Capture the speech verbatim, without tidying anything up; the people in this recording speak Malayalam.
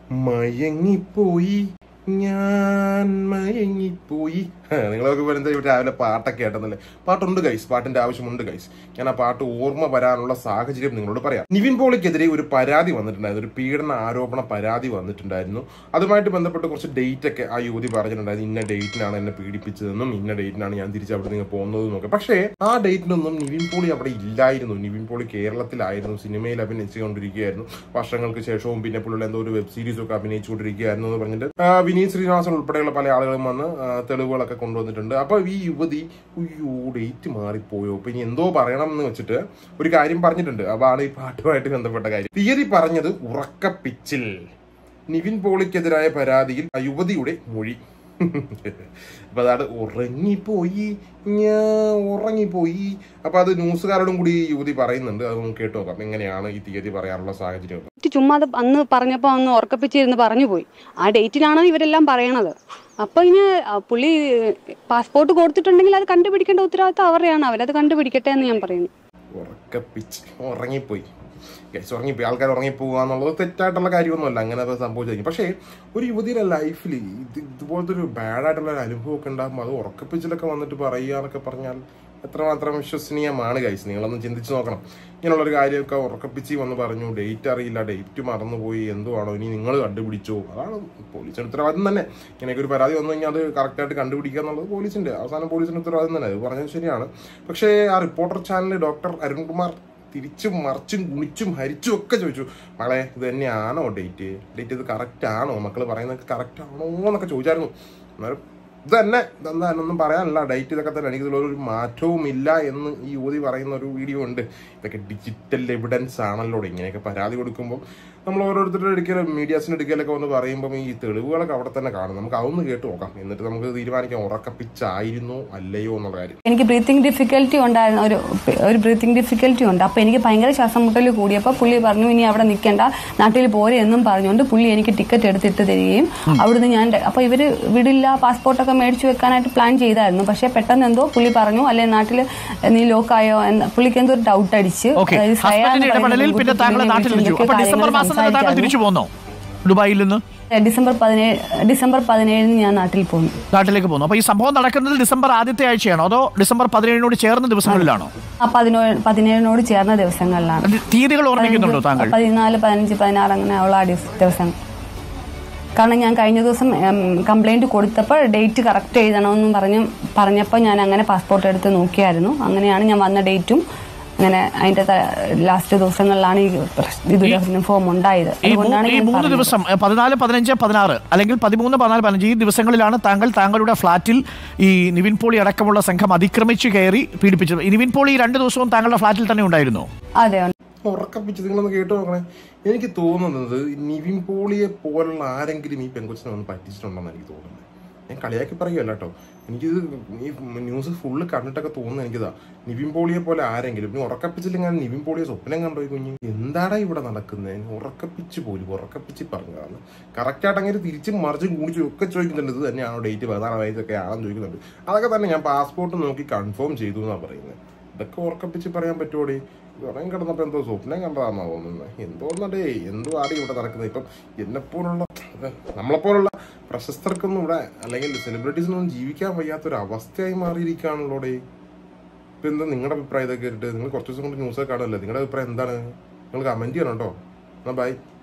മയങ്ങിപ്പോയി ഞാൻ മയങ്ങിപ്പോയി. നിങ്ങളൊക്കെ പറയുന്നത് ഇവിടെ രാവിലെ പാട്ടൊക്കെ കേട്ടെന്നല്ലേ? പാട്ടുണ്ട് ഗൈസ്, പാട്ടിന്റെ ആവശ്യമുണ്ട് ഗൈസ്. ഞാൻ ആ പാട്ട് ഓർമ്മ വരാനുള്ള സാഹചര്യം നിങ്ങളോട് പറയാം. നിവിൻ പോളിക്കെതിരെ ഒരു പരാതി വന്നിട്ടുണ്ടായിരുന്നു, ഒരു പീഡന ആരോപണ പരാതി വന്നിട്ടുണ്ടായിരുന്നു. അതുമായിട്ട് ബന്ധപ്പെട്ട് കുറച്ച് ഡേറ്റ് ഒക്കെ ആ യുവതി പറഞ്ഞിട്ടുണ്ടായിരുന്നു. ഇന്ന ഡേറ്റിനാണ് എന്നെ പീഡിപ്പിച്ചതെന്നും ഇന്ന ഡേറ്റിനാണ് ഞാൻ തിരിച്ച് അവിടെ നിന്ന് പോകുന്നതെന്നും ഒക്കെ. പക്ഷേ ആ ഡേറ്റിനൊന്നും നിവിൻ പോളി അവിടെ ഇല്ലായിരുന്നു. നിവിൻ പോളി കേരളത്തിലായിരുന്നു, സിനിമയിൽ അഭിനയിച്ചുകൊണ്ടിരിക്കുകയായിരുന്നു. വർഷങ്ങൾക്ക് ശേഷവും പിന്നെ പുള്ളിയുടെ എന്തോ ഒരു വെബ് സീരീസ് ഒക്കെ അഭിനയിച്ചുകൊണ്ടിരിക്കുകയായിരുന്നു എന്ന് പറഞ്ഞിട്ട് വിനീത് ശ്രീനിവാസൻ ഉൾപ്പെടെയുള്ള പല ആളുകളും വന്ന് തെളിവുകളൊക്കെ കൊണ്ടുവന്നിട്ടുണ്ട്. അപ്പൊ ഈ യുവതി അയ്യോ ഡേറ്റ് മാറിപ്പോയോ, അപ്പൊ ഇനി എന്തോ പറയണം എന്ന് വെച്ചിട്ട് ഒരു കാര്യം പറഞ്ഞിട്ടുണ്ട്. അതാണ് ഈ പാട്ടുമായിട്ട് ബന്ധപ്പെട്ട കാര്യം. തീയതി പറഞ്ഞത് ഉറക്കപ്പിച്ചിൽ. നിവിൻ പോളിക്കെതിരായ പരാതിയിൽ ആ യുവതിയുടെ മൊഴി. അപ്പൊ അതാണ് ഉറങ്ങിപ്പോയി, ഞാൻ ഉറങ്ങിപ്പോയി. അപ്പൊ അത് ന്യൂസുകാരോടും കൂടി യുവതി പറയുന്നുണ്ട്. അത് നമുക്ക് കേട്ടു നോക്കാം എങ്ങനെയാണ് ഈ തീയതി പറയാനുള്ള സാഹചര്യം. ചുമ്മാ അത് അന്ന് പറഞ്ഞപ്പോ അന്ന് ഉറക്കപ്പിച്ചിരുന്ന് പറഞ്ഞു പോയി. ആ ഡേറ്റിനാണ് ഇവരെല്ലാം പറയണത്. അപ്പൊ ഇനി പുള്ളി പാസ്പോർട്ട് കൊടുത്തിട്ടുണ്ടെങ്കിൽ അത് കണ്ടുപിടിക്കേണ്ട ഉത്തരവാദിത്തം അവരുടെയാണ്. അവരത് കണ്ടുപിടിക്കട്ടെ എന്ന് ഞാൻ പറയുന്നു. ഉറക്കപ്പിച്ച് ഉറങ്ങിപ്പോയി ഉറങ്ങിപ്പോയി ആൾക്കാർ ഉറങ്ങിപ്പോവുക എന്നുള്ളത് തെറ്റായിട്ടുള്ള കാര്യമൊന്നുമല്ല, അങ്ങനെ അത് സംഭവിച്ചായിരിക്കും. പക്ഷേ ഒരു യുവതിയുടെ ലൈഫിൽ ഇത് ഇതുപോലത്തെ ഒരു ബാഡായിട്ടുള്ള ഒരു അനുഭവമൊക്കെ ഉണ്ടാകുമ്പോൾ അത് ഉറക്കപ്പിച്ചിലൊക്കെ വന്നിട്ട് പറയുക എന്നൊക്കെ പറഞ്ഞാൽ എത്രമാത്രം വിശ്വസനീയമാണ് ഗൈസ്. നിങ്ങളൊന്ന് ചിന്തിച്ച് നോക്കണം. ഇങ്ങനെയുള്ളൊരു കാര്യമൊക്കെ ഉറക്കപ്പിച്ച് വന്ന് പറഞ്ഞു, ഡേറ്റ് അറിയില്ല, ഡേറ്റ് മറന്നുപോയി, എന്തുവാണോ ഇനി നിങ്ങൾ കണ്ടുപിടിച്ചോ. അതാണ് പോലീസിന്റെ ഉത്തരവാദിത്തം തന്നെ. ഇങ്ങനെയൊക്കെ ഒരു പരാതി വന്നു കഴിഞ്ഞാൽ അത് കറക്റ്റായിട്ട് കണ്ടുപിടിക്കുക എന്നുള്ളത് പോലീസിന്റെ അവസാനം പോലീസിന്റെ ഉത്തരവാദിത്തം തന്നെ. അത് പറഞ്ഞത് ശരിയാണ്. പക്ഷേ ആ റിപ്പോർട്ടർ ചാനലിൽ ഡോക്ടർ അരുൺകുമാർ തിരിച്ചും മറിച്ചും ഗുണിച്ചും ഹരിച്ചും ഒക്കെ ചോദിച്ചു, മകളെ ഇത് തന്നെയാണോ ഡേറ്റ്, ഡേറ്റ് ഇത് കറക്റ്റ് ആണോ, മക്കൾ പറയുന്നത് കറക്റ്റ് ആണോ എന്നൊക്കെ ചോദിച്ചായിരുന്നു. അന്നേരം ഇത് തന്നെ ഇതെന്താ എന്നൊന്നും പറയാനല്ല, ഡേറ്റ് ഇതൊക്കെ തന്നെ, എനിക്കിതിലൊരു മാറ്റവും ഇല്ല എന്ന് ഈ യുവതി പറയുന്ന ഒരു വീഡിയോ ഉണ്ട്. ഇതൊക്കെ ഡിജിറ്റൽ എവിഡൻസ് ആണല്ലോ. ഇങ്ങനെയൊക്കെ പരാതി കൊടുക്കുമ്പോൾ നമ്മൾ ഓരോരുത്തരുടെ അടുക്കലും മീഡിയാസിന്റെ അടുക്കലൊക്കെ വന്ന് പറയുമ്പോൾ ഈ തെളിവുകളൊക്കെ അവിടെ തന്നെ കാണും. നമുക്ക് അതൊന്ന് കേട്ട് നോക്കാം, എന്നിട്ട് നമുക്ക് തീരുമാനിക്കാം ഉറക്കപ്പിച്ചായിരുന്നോ അല്ലയോ എന്നുള്ള കാര്യം. എനിക്ക് ബ്രീത്തിങ് ഡിഫിക്കൽറ്റി ഉണ്ടായിരുന്നു, ഒരു ഒരു ബ്രീത്തിങ് ഡിഫിക്കൽറ്റി ഉണ്ട്. അപ്പൊ എനിക്ക് ഭയങ്കര ശ്വാസം മുട്ടൽ കൂടിയപ്പോൾ പുള്ളി പറഞ്ഞു ഇനി അവിടെ നിൽക്കേണ്ട, നാട്ടിൽ പോരെ എന്നും പറഞ്ഞുകൊണ്ട് പുള്ളി എനിക്ക് ടിക്കറ്റ് എടുത്തിട്ട് തരികയും അവിടുന്ന് ഞാൻ അപ്പൊ ഇവര് വിടില്ല, പാസ്പോർട്ടൊക്കെ മേടിച്ചു വെക്കാനായിട്ട് പ്ലാൻ ചെയ്തായിരുന്നു. പക്ഷെ പെട്ടെന്ന് എന്തോ പുള്ളി പറഞ്ഞു, അല്ലെ നാട്ടിൽ നീ ലോക്കായോ എന്ന് പുള്ളിക്ക് എന്തോ ഒരു ഡൗട്ട് അടിച്ച് ദുബായിൽ നിന്ന് ഡിസംബർ പതിനേഴ് ഡിസംബർ പതിനേഴിന് ഞാൻ നാട്ടിൽ പോകുന്നു നാട്ടിലേക്ക് പോകുന്നു. അപ്പൊ ഈ സംഭവം നടക്കുന്നത് ഡിസംബർ ആദ്യത്തെ ആഴ്ചയാണോ അതോ ഡിസംബർ പതിനേഴിനോട് ചേർന്ന ദിവസങ്ങളിലാണോ? പതിനേഴിനോട് ചേർന്ന ദിവസങ്ങളിലാണ്. തീയതികൾ ഓർമ്മിക്കുന്നുണ്ടോ താങ്കൾ? പതിനാല് പതിനഞ്ച് പതിനാറ് അങ്ങനെ ഉള്ള ആ ദിവസം. കാരണം ഞാൻ കഴിഞ്ഞ ദിവസം കംപ്ലൈന്റ് കൊടുത്തപ്പോൾ ഡേറ്റ് കറക്റ്റ് എഴുതണമെന്നും പറഞ്ഞ് പറഞ്ഞപ്പോൾ ഞാൻ അങ്ങനെ പാസ്പോർട്ട് എടുത്ത് നോക്കിയായിരുന്നു. അങ്ങനെയാണ് ഞാൻ വന്ന ഡേറ്റും അങ്ങനെ അതിന്റെ ലാസ്റ്റ് ദിവസങ്ങളിലാണ് ഈ ഫോം ഉണ്ടായത്. അതുകൊണ്ടാണ് ഈ മൂന്ന് ദിവസം പതിനാല് പതിനഞ്ച് പതിനാറ് അല്ലെങ്കിൽ പതിമൂന്ന് പതിനാല് പതിനഞ്ച് ഈ ദിവസങ്ങളിലാണ് താങ്കൾ താങ്കളുടെ ഫ്ളാറ്റിൽ ഈ നിവിൻ പോളി അടക്കമുള്ള സംഘം അതിക്രമിച്ച് കയറി പീഡിപ്പിച്ചത്. നിവിൻ പോളി ഈ രണ്ട് ദിവസവും താങ്കളുടെ ഫ്ളാറ്റിൽ തന്നെ ഉണ്ടായിരുന്നു? അതെ. ഉറക്കപ്പിച്ച് നിങ്ങളൊന്ന് കേട്ടു നോക്കണേ. എനിക്ക് തോന്നുന്നത് നിവിൻ പോളിയെ പോലുള്ള ആരെങ്കിലും ഈ പെൺകൊച്ചിനെ ഒന്ന് പറ്റിച്ചിട്ടുണ്ടെന്ന് എനിക്ക് തോന്നുന്നത്. ഞാൻ കളിയാക്കി പറയുമല്ല കേട്ടോ, എനിക്കിത് ഈ ന്യൂസ് ഫുള്ള് കണ്ടിട്ടൊക്കെ തോന്നുന്നത് എനിക്കിതാ. നിവിൻ പോളിയെ പോലെ ആരെങ്കിലും ഇനി ഉറക്കപ്പിച്ചില്ലെങ്കിൽ നിവിൻ പോളിയെ സ്വപ്നം കണ്ടോ കുഞ്ഞ്? എന്താടാ ഇവിടെ നടക്കുന്നത്? ഉറക്കപ്പിച്ച് പോലും ഉറക്കപ്പിച്ച് പറഞ്ഞതാണ്. കറക്റ്റായിട്ടങ്ങനെ തിരിച്ചും മറിച്ചും കൂടിച്ചും ഒക്കെ ചോദിക്കുന്നുണ്ട്, ഇത് തന്നെയാണോ ഡേറ്റ് പതിനാറാം വയസ്സൊക്കെ ആണെന്ന് ചോദിക്കുന്നുണ്ട്. അതൊക്കെ തന്നെ ഞാൻ പാസ്പോർട്ട് നോക്കി കൺഫേം ചെയ്തു എന്നാണ് പറയുന്നത്. ഇതൊക്കെ ഉറക്കപ്പിച്ച് പറയാൻ പറ്റുമോടെ? ഉറങ്ങി കിടന്നപ്പോൾ എന്തോ സ്വപ്നം കണ്ടതാണെന്നാ തോന്നുന്നത്. എന്തോന്നടേ എന്തോ ആടി ഇവിടെ നടക്കുന്നത്. ഇപ്പം എന്നെപ്പോലുള്ള നമ്മളെപ്പോലുള്ള പ്രശസ്തർക്കൊന്നും ഇവിടെ അല്ലെങ്കിൽ സെലിബ്രിറ്റീസിനൊന്നും ജീവിക്കാൻ വയ്യാത്തൊരു അവസ്ഥയായി മാറിയിരിക്കുകയാണല്ലോടെ. ഇപ്പം എന്താ നിങ്ങളുടെ അഭിപ്രായം ഇതൊക്കെ കേട്ടിട്ട്? നിങ്ങൾ കുറച്ച് ദിവസം കൊണ്ട് ന്യൂസൊക്കെ കാണുമല്ലോ, നിങ്ങളുടെ അഭിപ്രായം എന്താണ്? നിങ്ങൾ കമൻറ്റ് ചെയ്യണം കേട്ടോ. എന്നാൽ ബൈ.